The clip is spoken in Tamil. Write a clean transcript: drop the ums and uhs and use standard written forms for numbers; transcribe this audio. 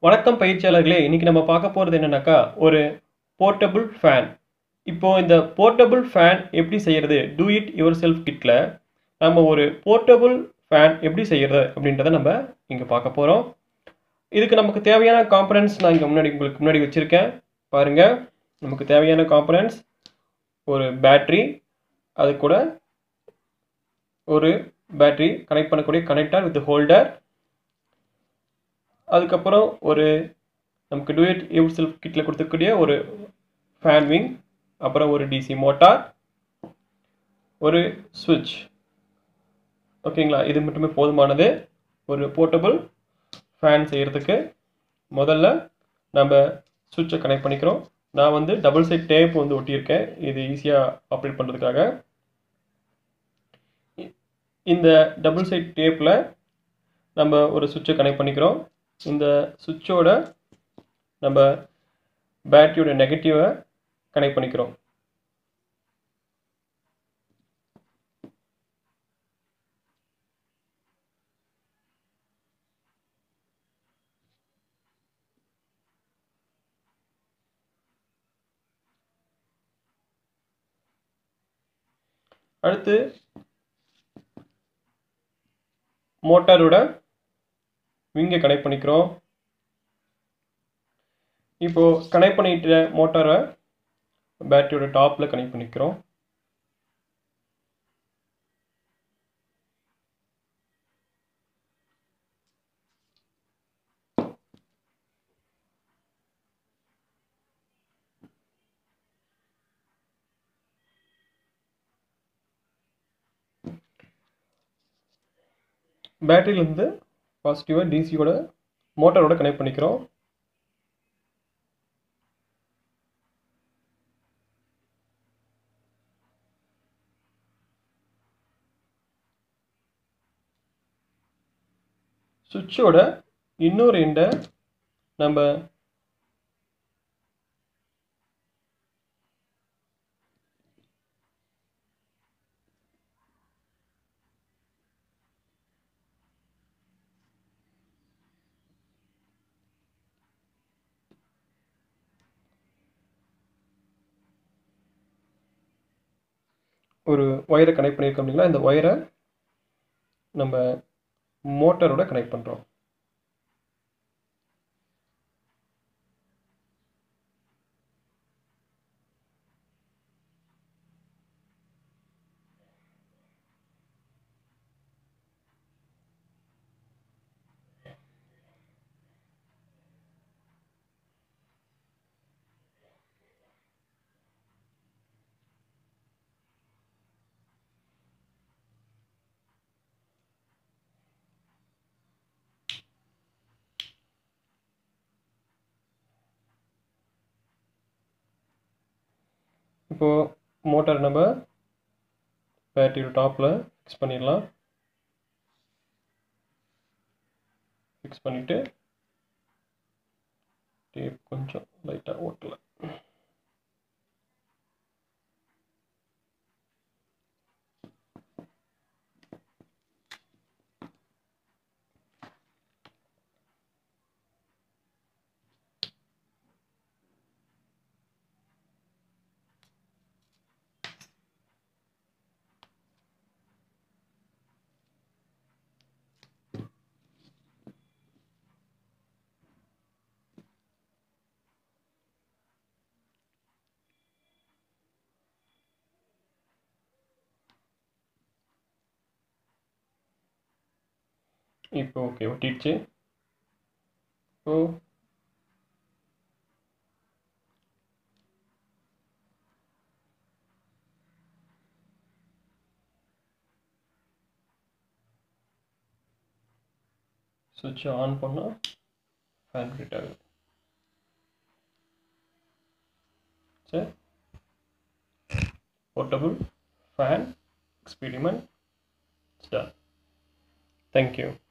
வணக்கம் பயிற்சியாளர்களே, இன்னைக்கு நம்ம பார்க்க போறது என்னன்னாக்கா, ஒரு போர்ட்டபிள் ஃபேன். இப்போ இந்த போர்ட்டபிள் ஃபேன் எப்படி செய்யறது? டூ இட் யுவர் செல்ஃப் கிட்ல நம்ம ஒரு போர்ட்டபிள் ஃபேன் எப்படி செய்யறது அப்படின்றத நம்ம இங்க பார்க்க போறோம். இதுக்கு நமக்கு தேவையான காம்பனன்ட்ஸ் நான் இங்க உங்களுக்கு முன்னாடி வச்சிருக்கேன். பாருங்க, நமக்கு தேவையான காம்பனன்ட்ஸ் ஒரு பேட்டரி, அது கூட ஒரு பேட்டரி கனெக்ட் பண்ணக்கூடிய கனெக்டர் வித் ஹோல்டர், அதுக்கப்புறம் நமக்கு டூ இட் யுவர் செல்ஃப் கிட்ல கொடுத்துக்கூடிய ஒரு ஃபேன் விங், அப்புறம் ஒரு டிசி மோட்டார், ஒரு சுவிட்ச். ஓகேங்களா? இது மட்டுமே போதுமானது ஒரு போர்ட்டபிள் ஃபேன் செய்யறதுக்கு. முதல்ல நம்ம சுவிட்சை கனெக்ட் பண்ணிக்கிறோம். நான் டபுள் சைட் டேப் ஒட்டியிருக்கேன், இது ஈஸியாக ஆப்ரேட் பண்ணுறதுக்காக. இந்த டபுள் சைட் டேப்பில் நம்ம ஒரு சுவிட்சை கனெக்ட் பண்ணிக்கிறோம். இந்த சுவிட்சோட நம்ம பேட்டரியோட நெகட்டிவை கனெக்ட் பண்ணிக்கிறோம். அடுத்து மோட்டாரோட விங்கை கனெக்ட் பண்ணிக்கிறோம். இப்போ கனெக்ட் பண்ணிட்ட மோட்டாரை பேட்டரியோட டாப்ல கனெக்ட் பண்ணிக்கிறோம். பேட்டரியிலேருந்து பாசிட்டிவாக டிசியோட மோட்டாரோட கனெக்ட் பண்ணிக்கிறோம். சுவிட்சோட இன்னொரு எண்டை நம்ம ஒரு ஒயரை கனெக்ட் பண்ணியிருக்கோம் இல்லைங்களா? இந்த ஒயரை நம்ம மோட்டரோட கனெக்ட் பண்ணுறோம். இப்போது மோட்டார் நம்ம பேட்டரியோட டாப்பில் ஃபிக்ஸ் பண்ணிடலாம். ஃபிக்ஸ் பண்ணிவிட்டு டேப் கொஞ்சம் லைட்டாக ஓட்டலை. இப்போ ஓகே, ஒட்டிடுச்சு. இப்போ சுவிட்சை ஆன் பண்ணால் ஃபேன் கிரியேட் ஆகுது. சரி, portable fan experiment is done. Thank you.